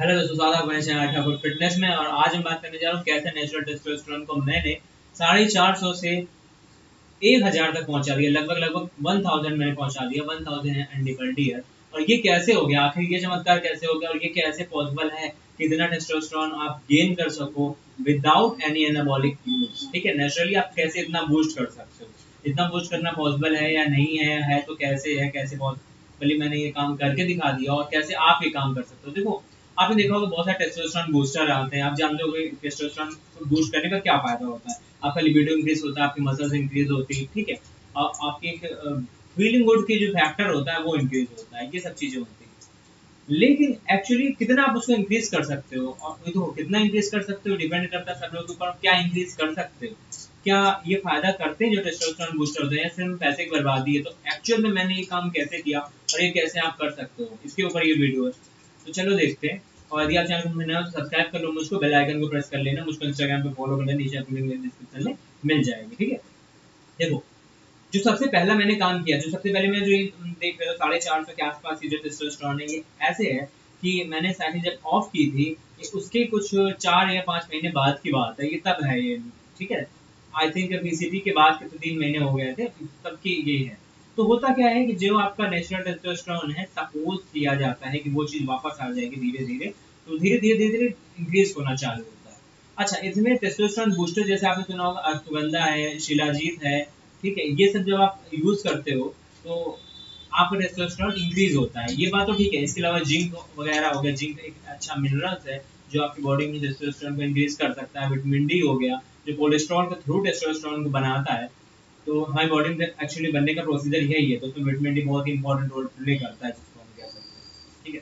Hello दोस्तों, स्वागत है अपने चैनल ठाकुर फिटनेस में। और आज हम बात करने जा रहा हूँ कैसे नेचुरल टेस्टोस्टेरोन को मैंने 450 से 1000 तक पहुंचा दिया। लगभग 1000 मैंने पहुंचा दिया, 1000 एनडी पर ईयर। और ये कैसे हो गया, आखिर ये चमत्कार कैसे हो गया और ये कैसे पॉसिबल है कि इतना टेस्टोस्टेरोन आप गेन कर सको विदाउट एनी एनाबॉलिक यूज। ठीक है, नेचुरली आप कैसे इतना बूस्ट कर सकते हो, इतना बूस्ट करना पॉसिबल है या नहीं है तो कैसे है, कैसे पॉसिबली मैंने ये काम करके दिखा दिया और कैसे आप ये काम कर सकते हो। देखो, आपने देखा होगा बहुत सारे टेस्टोस्टेरोन बूस्टर आते हैं। आप जानते हो कि टेस्टोस्टेरोन को बूस्ट करने का क्या फायदा होता है। आपका लिबिडो इंक्रीज होता है, आपकी मसल्स इंक्रीज होती है, ठीक है, आपकी फीलिंग गुड की जो फैक्टर होता है वो इंक्रीज होता है, ये सब चीजें होती है। लेकिन एक्चुअली कितना आप उसको इंक्रीज कर सकते हो, और देखो कितना इंक्रीज कर सकते हो डिपेंड करता है सब लोगों के ऊपर, क्या इंक्रीज कर सकते हो, क्या ये फायदा करते हैं जो टेस्टोस्टेरोन बूस्टर होते हैं, सिर्फ पैसे की बर्बादी है। तो एक्चुअल में मैंने ये काम कैसे किया और ये कैसे आप कर सकते हो, इसके ऊपर ये वीडियो है। तो चलो देखते हैं। और यदि आप चैनल को नए हो तो सब्सक्राइब कर लो मुझको, बेल आइकन को प्रेस कर लेना, मुझको इंस्टाग्राम पे फॉलो कर लेना, नीचे अपनी लिंक डिस्क्रिप्शन में मिल जाएगी। ठीक है, देखो जो सबसे पहला मैंने काम किया, जो सबसे पहले मैं जो देख रहे हो 450 के आसपास की जो टेस्टोस्टेरोन है, ये ऐसे है कि मैंने साइकिल जब ऑफ की थी उसके कुछ 4 या 5 महीने बाद की बात है, ये तब है ये। ठीक है, आई थिंक पीसीटी के बाद के तो 3 महीने हो गए थे तब की ये है। तो होता क्या है कि जो आपका नेचुरल टेस्टोस्टेरोन है, सपोज किया जाता है कि वो चीज वापस आ जाएगी धीरे धीरे, तो धीरे धीरे धीरे धीरे इंक्रीज होना चालू होता है। अच्छा, इसमें टेस्टोस्टेरोन बूस्टर जैसे आपने सुना होगा अश्वगंधा है, शिलाजीत है, ठीक है, ये सब जब आप यूज करते हो तो आपका टेस्टोस्टेरोन इंक्रीज होता है, ये बात तो ठीक है। इसके अलावा जिंक वगैरह हो गया, जिंक एक अच्छा मिनरल्स है जो आपकी बॉडी में टेस्टोस्टेरोन को इंक्रीज कर सकता है। विटामिन डी हो गया जो कोलेस्ट्रॉल के थ्रू टेस्टोस्टेरोन को बनाता है। तो हमारी बॉडी में एक्चुअली बनने का प्रोसीजर यही है, तो उसमें विटामिन डी बहुत ही इंपॉर्टेंट रोल प्ले करता है, जिसको हम कह सकते हैं। ठीक है,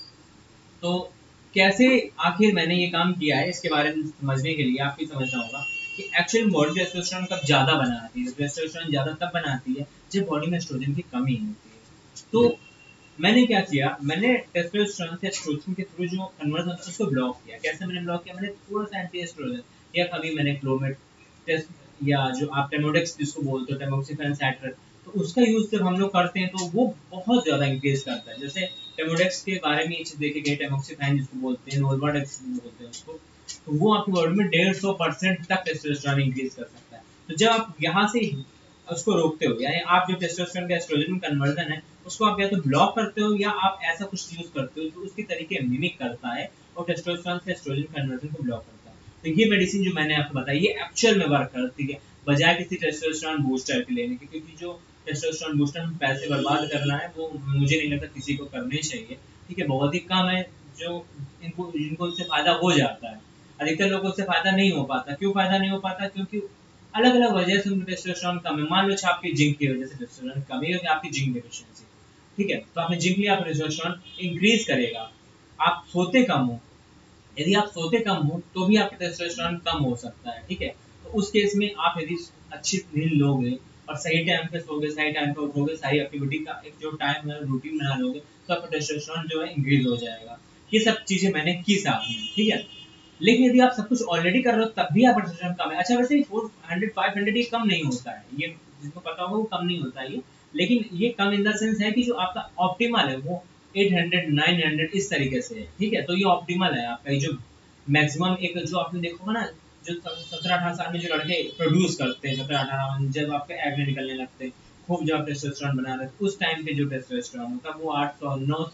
तो कैसे आखिर मैंने ये काम किया है, इसके बारे में समझने के लिए आपको समझना होगा कि एक्चुअल बॉडी टेस्टोस्टेरोन कब ज्यादा बनाती है। टेस्टोस्टेरोन ज्यादा तब बनाती है जब बॉडी में एस्ट्रोजन की कमी होती है। तो मैंने क्या किया, मैंने टेस्टोस्टेरोन से एस्ट्रोजन के थ्रू जो कन्वर्जन होता है उसको ब्लॉक किया। कैसे मैंने ब्लॉक किया, मैंने थोड़ा सा एंटी एस्ट्रोजन या कभी मैंने क्लोमेट टेस्ट या जो आप टेमोडेक्स जिसको बोलते हो, टेमोक्सिफेन सैट्रेट, तो उसका यूज जब हम लोग करते हैं तो वो बहुत ज्यादा इंक्रीज करता है। जैसे टेमोडेक्स के बारे में ये चीज देखे गए, टेमोक्सिफेन जिसको बोलते हैं, नोल्वाडेक्स बोलते हैं उसको, तो वो आपकी बॉडी में 150% तक टेस्टोस्टेरोन इंक्रीज कर सकता है। तो जब आप यहाँ से उसको रोकते हो, यानी आप जो टेस्टोस्टेरोन का एस्ट्रोजन में कन्वर्जन है उसको आप या तो ब्लॉक करते हो या आप ऐसा कुछ यूज करते हो जो उसके तरीके मिमिक करता है और टेस्टोस्टेरोन से एस्ट्रोजन कन्वर्जन को ब्लॉक करता है। तो ये मेडिसिन जो मैंने आपको बताई ये एक्चुअल में वर्क करती है, बजाय किसी टेस्टोस्टेरोन बूस्टर के लेने के। क्योंकि जो टेस्टोस्टेरोन बूस्टर में पैसे बर्बाद करना है वो मुझे नहीं लगता किसी को करने चाहिए। ठीक है, बहुत ही कम है जो जिनको इससे फायदा हो जाता है, अधिकतर लोगों से फायदा नहीं हो पाता। क्यों फायदा नहीं हो पाता, क्योंकि अलग अलग वजह से उनका टेस्टोस्टेरोन कम है। मान लो आपकी जिंक की वजह से टेस्टोस्टेरोन कम है, आपकी जिंक डिफिशियंसी, ठीक है, तो आपने जिंक लिया, आपका टेस्टोस्टेरोन इंक्रीज करेगा। आप सोते कम हो, यदि आप सोते कम हो तो भी आपका टेस्टोस्टेरोन कम हो सकता है। ठीक है, तो उस केस में आप यदि अच्छी नींद लोगे और सही टाइम पे सोगे, सही टाइम पे उठोगे, सही एक्टिविटी का एक जो टाइम है रूटीन बना लोगे, तो आपका टेस्टोस्टेरोन जो है इंक्रीज हो जाएगा। ये सब चीजें मैंने की साथ में। ठीक है, लेकिन यदि आप सब कुछ ऑलरेडी कर रहे हो तब भी आपका टेस्टोस्टेरोन कम है। अच्छा, वैसे 400 500 ये कम नहीं होता है, ये जिसको पता होगा वो कम नहीं होता है ये, लेकिन ये कम इन द सेंस है कि जो आपका ऑप्टिमल है वो 800 900 इस तरीके से है। ठीक है, तो ये ऑप्टिमल है आपका, जो मैक्सिमम एक जो आपने देखा होगा ना, जो 17-18 साल में जो लड़के प्रोड्यूस करते हैं, 17-18 जब आपके एग निकलने लगते हैं, खूब जब टेस्टोस्टेरोन बना रहे हैं, उस टाइम पे जो टेस्टोस्टेरोन होता है वो 800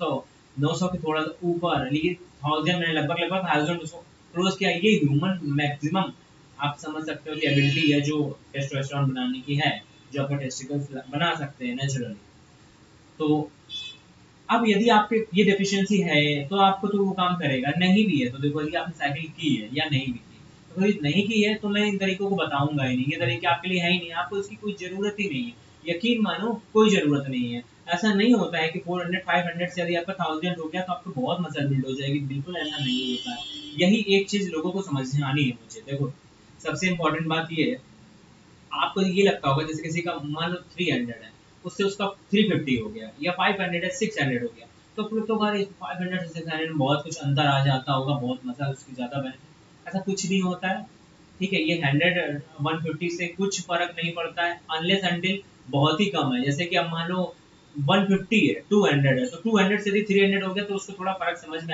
900 के थोड़ा ऊपर, लेकिन 1000 में लगभग 1000 उसको क्लोज किया। ये ह्यूमन मैक्सिमम आप समझ सकते हो कि एबिलिटी है जो टेस्टोस्टेरोन बनाने की है, जो आपका टेस्टिकल्स बना सकते हैं नेचुरली। तो अब यदि आपके ये डेफिशिएंसी है तो आपको तो वो काम करेगा, नहीं भी है तो देखो यदि आपने साइकिल की है या नहीं भी की, तो यदि नहीं की है तो मैं इन तरीकों को बताऊंगा ही नहीं, ये तरीके आपके लिए है ही नहीं, आपको इसकी कोई जरूरत ही नहीं है। यकीन मानो कोई जरूरत नहीं है। ऐसा नहीं होता है कि 400 500 से यदि आपका 1000 हो गया तो आपको बहुत मसल बिल्ड हो जाएगी, बिल्कुल ऐसा नहीं होता है। यही एक चीज लोगों को समझ आनी है मुझे। देखो सबसे इंपॉर्टेंट बात ये है, आपको ये लगता होगा जैसे किसी का मान लो 300 है, उससे उसका 350 हो गया, या 500 है 600 हो गया, तो फिर तो अगर 500 से 600 में बहुत कुछ अंतर आ जाता होगा, बहुत मजा उसकी ज्यादा बेनिफिट, ऐसा कुछ नहीं होता है। ठीक है, ये 100 150 से कुछ फर्क नहीं पड़ता है, अनलेस अनटिल बहुत ही कम है। जैसे कि अब मान लो 150 है, 200 है, तो 200 से यदि 300 हो गया तो उसको थोड़ा फर्क समझ में आएगा।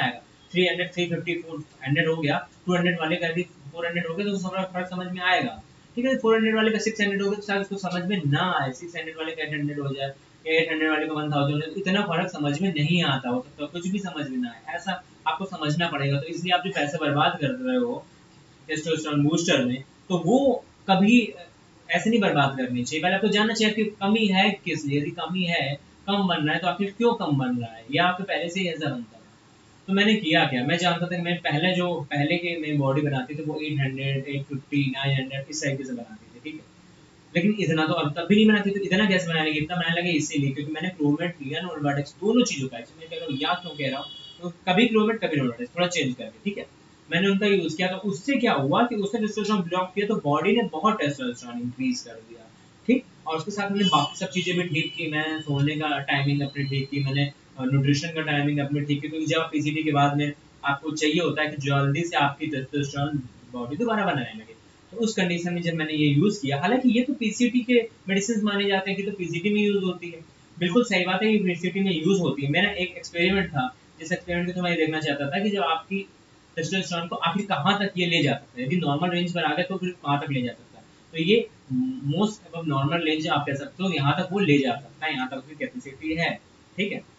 300 350 400 हो गया, 200 वाले का भी 400 हो गया तो उसका फर्क समझ में आएगा। ठीक है, 400 वाले का 600 हो गया तो शायद उसको समझ में ना आए, 600 वाले का 800 हो जाए या 800 वाले का 1000 हो जाए, इतना फर्क समझ में नहीं आता हो सकता, कुछ भी समझ में ना आए, ऐसा आपको समझना पड़ेगा। तो इसलिए आप जो पैसे बर्बाद कर रहे हो टेस्टोस्टेरोन बूस्टर में, तो वो कभी ऐसे नहीं बर्बाद करनी चाहिए। पहले आपको जानना चाहिए कि कमी है किस लिए, यदि कमी है, कम बन रहा है तो आखिर क्यों कम बन रहा है, या आपको पहले से ही ऐसा बनता था। तो मैंने किया क्या, मैं जानता था कि मैं पहले के मैं बॉडी बनाती थी वो 800 850 900 इस तरीके से बनाती थी, ठीक है। लेकिन इतना तो अब तब भी नहीं बनाती, तो इतना कैसे बनाने लगे, इतना बनाने लगे इसीलिए क्योंकि मैंने क्रोमेट लिया नोलवाडेक्स दोनों चीजों का, मैं कह रहा हूँ या क्यों कह रहा हूँ, तो कभी क्रोमेट कभी नोलवाडेक्स थोड़ा चेंज करके, ठीक है। मैंने उनका यूज किया तो उससे क्या हुआ कि उसने टेस्टोस्टेरोन ब्लॉक किया तो बॉडी ने बहुत टेस्टोस्टेरोन इंक्रीज कर दिया, ठीक। और उसके साथ मैंने बाकी सब चीजें भी ठीक की, मैं सोने का टाइमिंग अपनी ठीक की, मैंने न्यूट्रिशन का टाइमिंग अपनी ठीक की, क्योंकि जब पीसीटी के बाद में आपको चाहिए होता है कि जल्दी से आपकी टेस्टोस्टेरोन बॉडी दोबारा बनाने लगे। तो उस कंडीशन में जब मैंने ये यूज किया, हालांकि ये तो पीसीटी के मेडिसिन माने जाते हैं कि तो पीसीटी में यूज होती है, बिल्कुल सही बात है, ये पीसीटी में यूज होती है। मेरा एक एक्सपेरिमेंट था, जिस एक्सपेरिमेंट को मैं देखना चाहता था कि जब आपकी टेस्टोस्टेरोन को आखिर कहाँ तक ये ले जा सकता है, यदि नॉर्मल रेंज पर आ गया तो फिर कहाँ तक ले जा सकता है। तो ये मोस्ट अब नॉर्मल रेंज आप कह सकते हो, यहाँ तक वो ले जा सकता है, यहाँ तक उसकी कैपेसिटी है, ठीक है।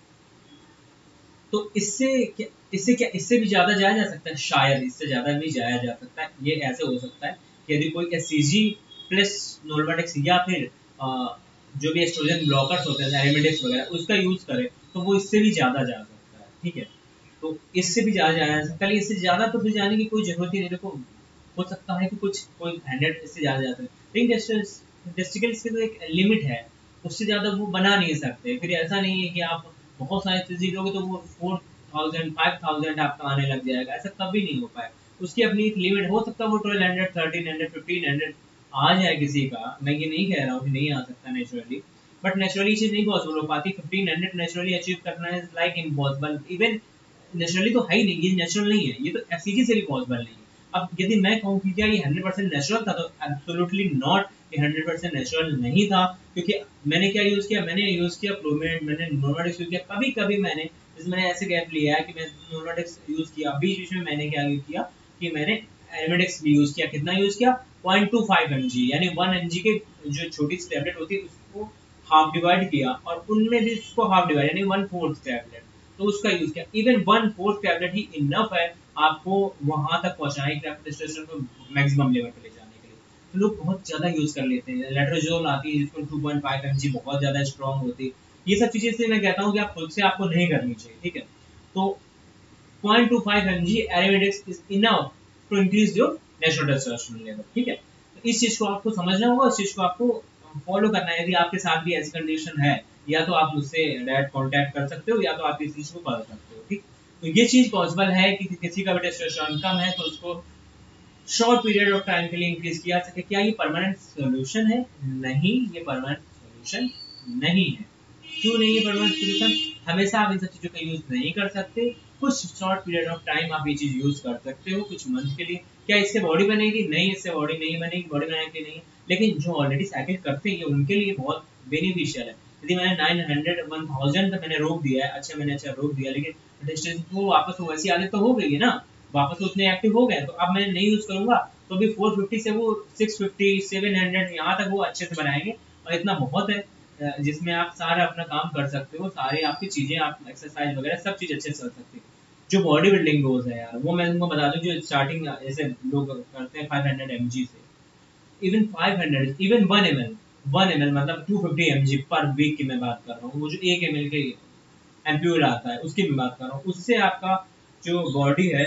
तो इससे भी ज्यादा जाया जा सकता है, शायद इससे ज्यादा भी जाया जा सकता है। ये ऐसे हो सकता है कि यदि कोई एससीजी प्लस नोलवाडेक्स या फिर जो भी एस्ट्रोजन ब्लॉकर्स होते हैं एरोमेटिक्स वगैरह उसका यूज करे तो वो इससे भी ज्यादा जा सकता है, ठीक है। तो इससे भी ज्यादा जाया जा सकता है, इससे ज्यादा तो फिर जाने की कोई जरूरत ही नहीं। देखो हो सकता है कि कुछ कोई 100 इससे ज्यादा जाता है, लेकिन टेस्टिकल्स की तो एक लिमिट है, उससे ज्यादा वो बना नहीं सकते। फिर ऐसा नहीं है कि आप बहुत सारे चीजें लोगे तो वो 4000 5000 आपका आने लग जाएगा, ऐसा कभी नहीं हो पाए। उसकी अपनी एक लिमिट, हो सकता है वो 1200 1300 1500 आ जाए किसी का, मैं ये नहीं कह रहा हूँ कि नहीं आ सकता नेचुरली, बट नेचुरली चीज नहीं पॉसिबल हो पाती। 1500 नेचुरली अचीव करना is like impossible, even naturally तो है ही नहीं, ये नेचुरल नहीं है, ये तो एससीजी से भी पॉसिबल नहीं है। अब यदि मैं कहूँ कि क्या ये 100% नेचुरल था, तो एब्सोल्युटली नॉट, ये 100% नेचुरल नहीं था। क्योंकि मैंने क्या यूज किया, मैंने यूज किया प्रोमेड, मैंने नोलवाडेक्स यूज किया, कभी कभी मैंने मैंने ऐसे गैप लिया है कि मैं नोलवाडेक्स यूज किया, बीच बीच में मैंने क्या यूज किया कि मैंने एरोमेटिक्स भी यूज किया। कितना यूज किया, 0.25 mg, यानी 1 mg के जो छोटी सी टैबलेट होती है उसको हाफ डिवाइड किया, और उनमें भी उसको हाफ डिवाइड यानी 1/4 टैबलेट, तो उसका यूज किया। इवन 1/4 टैबलेट ही इनफ है आपको वहां तक पहुंचाने के लिए, टेस्टोस्टेरोन को मैक्सिमम लेवल पर ले जाने के लिए। तो लोग बहुत ज्यादा यूज कर लेते हैं, लेट्रोजोल आती है जिसको 2.5 mg बहुत ज्यादा स्ट्रॉन्ग होती है। ये सब चीजें से मैं कहता हूँ कि आप खुद से आपको नहीं करनी चाहिए, ठीक है। तो 0.25 mg aromatics is enough to increase your natural testosterone level, ठीक है। तो इस चीज को आपको समझना होगा, इस चीज को आपको फॉलो करना है। यदि आपके साथ भी ऐसी कंडीशन है, या तो आप मुझसे डायरेक्ट कांटेक्ट कर सकते हो, या तो आप इस चीज को कर सकते हो, ठीक। तो ये चीज पॉसिबल है कि किसी का भी टेस्टोस्टेरोन कम है तो उसको शॉर्ट पीरियड ऑफ टाइम के लिए इंक्रीज किया जा सके। क्या ये परमानेंट सॉल्यूशन है? नहीं, ये परमानेंट सॉल्यूशन नहीं है। क्यों नहीं है परमानेंट सॉल्यूशन? हमेशा आप इन सब चीजों का यूज नहीं कर सकते, कुछ शॉर्ट पीरियड ऑफ टाइम आप ये चीज यूज कर सकते हो, कुछ मंथ के लिए। क्या इससे बॉडी बनेगी? नहीं, इससे बॉडी नहीं बनेगी, बॉडी बनाने के लिए नहीं। लेकिन जो ऑलरेडी साइकिल करते हैं उनके लिए बहुत बेनिफिशियल है। यदि मैंने 900 1000 तक मैंने रोक दिया है, अच्छा मैंने रोक दिया, लेकिन डिस्टेंस को वापस वो वैसी आदत तो हो गई है ना, वापस उतने एक्टिव हो गए, तो अब मैं नहीं यूज करूंगा तो भी 450 से वो 650 700 यहाँ तक वो अच्छे से बनाएंगे। और इतना बहुत है जिसमें आप सारा अपना काम कर सकते हो, सारे आपकी चीजें, आप एक्सरसाइज वगैरह सब चीज अच्छे से कर सकते हो। जो बॉडी बिल्डिंग डोज है यार, वो मैं तुमको बता दूं, जो स्टार्टिंग जैसे लोग करते हैं 500 mg से, इवन 500, इवन 1 ml मतलब 250 mg पर वीक की मैं बात कर रहा हूँ। वो जो 1 ml के एम्प्यूल आता है उसकी मैं बात कर रहा हूँ, उससे आपका जो बॉडी है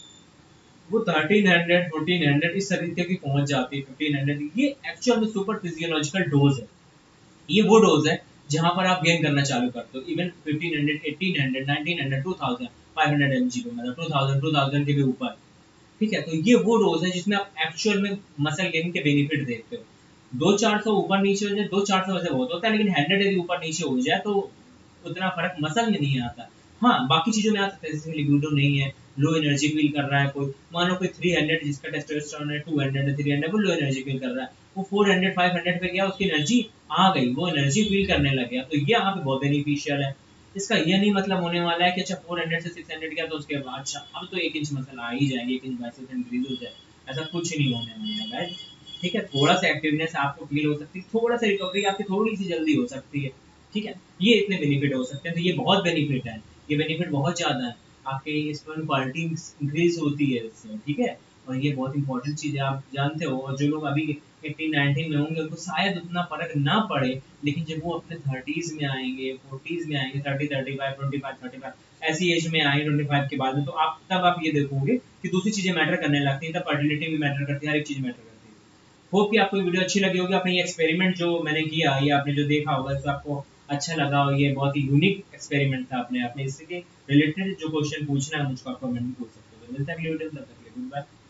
वो 1300 1400 इस तरीके की पहुंच जाती है, 1500। ये एक्चुअल में सुपर फिजियोलॉजिकल डोज है, ये वो डोज है जहां पर आप गेन करना चालू करते हो। इवन 1500 1800 1900 2000 500 mg पे, मतलब 2000 के भी ऊपर, ठीक है। तो ये वो डोज है जिसमें आप एक्चुअल में मसल गेन के बेनिफिट देखते हो। 200-400 ऊपर नीचे हो जाए, 200-400 वैसे बहुत होता है, लेकिन 100 यदि ऊपर नीचे हो जाए तो उतना फर्क मसल में नहीं आता। हाँ, बाकी चीजों में आ सकता है, जैसे लिबिडो नहीं है, लो एनर्जी फील कर रहा है कोई, मान लो कोई 300 जिसका टेस्टोस्टेरोन है, 200 300 वो लो एनर्जी फील कर रहा है, वो 400 500 पे गया, उसकी एनर्जी आ गई, वो एनर्जी फील करने लग गया, तो ये यहाँ पे बहुत बेनिफिशियल है। इसका ये नहीं मतलब होने वाला है कि अच्छा 400 से 600 किया तो उसके बाद अच्छा अब तो 1 इंच मसल आ ही जाएंगे, 1 इंच बाइसेप्स इंक्रीज हो जाए, ऐसा कुछ नहीं होने वाला है गाइस। ठीक है, थोड़ा सा एक्टिवनेस आपको फील हो सकती है, थोड़ा सा रिकवरी आपकी थोड़ी सी जल्दी हो सकती है। ठीक है, ये इतने बेनिफिट हो सकते हैं, तो ये बहुत बेनिफिट है, ये बेनिफिट बहुत ज़्यादा है, आपके स्पर्म क्वालिटी इंक्रीज होती है इससे। ठीक है, और ये बहुत इंपॉर्टेंट चीज़ है, आप जानते हो। और जो लोग अभी 18-19 में होंगे उनको शायद उतना फर्क ना पड़े, लेकिन जब वो अपने 30s में आएंगे, 40s में आएंगे, 30-35, 25-35 ऐसी एज में आएंगे 25 के बाद में, तो आप तब आप ये देखोगे कि दूसरी चीज़ें मैटर करने लगती हैं, तब फर्टिलिटी भी मैटर करती है, हर एक चीज़ मैटर करती है। होप कि आपको ये वीडियो अच्छी लगी होगी, आपने ये एक्सपेरिमेंट जो मैंने किया, ये आपने जो देखा होगा, तो आपको अच्छा लगा हो, ये बहुत ही यूनिक एक्सपेरिमेंट था। अपने इससे रिलेटेड जो क्वेश्चन पूछना है मुझको आप कमेंट में पूछ सकते हो। मिलता है अगले वीडियो में, तब तक के लिए गुड बाय।